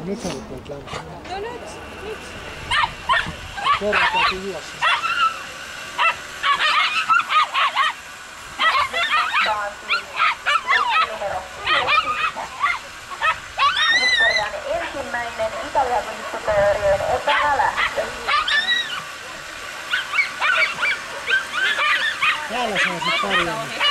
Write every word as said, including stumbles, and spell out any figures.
Nyt sä rupeat lämpimään. No nyt, nyt. Kerran täytyy juossa. Historian ensimmäinen Italian epälähtö. Täällä saa sit pärjää.